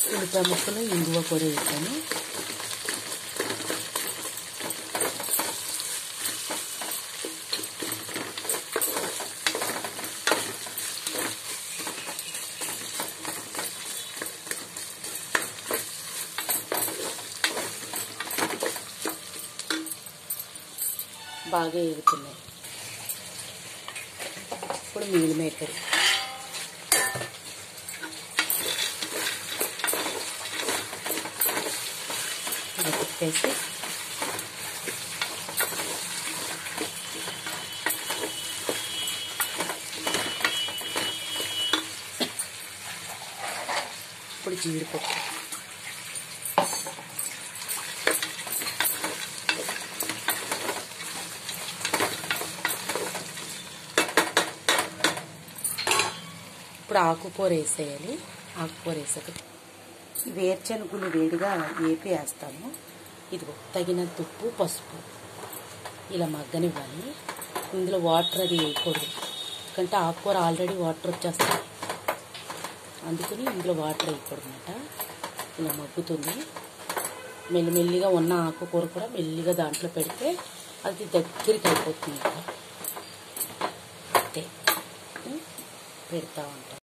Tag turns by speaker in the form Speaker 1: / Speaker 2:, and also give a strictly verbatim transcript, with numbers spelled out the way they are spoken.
Speaker 1: ఉల్లిపాయ ముక్కలు ఇంగువ కూడా వేసాను. బాగా ఎగుతున్నాయి. ఇప్పుడు మీల్ మేకర్ తిప్పేసి ఇప్పుడు జీడిపప్పు ఇప్పుడు ఆకుకూర వేసేయాలి. ఆకుకూర వేసాక వేరుశనగులు వేడిగా వేపి వేస్తాము. ఇదిగో తగినంత ఉప్పు, పసుపు ఇలా మగ్గనివ్వాలి. ఇందులో వాటర్ అది వేయకూడదు, ఎందుకంటే ఆకుకూర ఆల్రెడీ వాటర్ వచ్చేస్తాయి, అందుకని ఇందులో వాటర్ వేయకూడదు అన్నమాట. ఇలా మగ్గుతుంది. మెల్లిమెల్లిగా ఉన్న ఆకుకూర కూడా మెల్లిగా దాంట్లో పెడితే అది దగ్గరికి అయిపోతుంది. అంతే పెడతా ఉంటాం.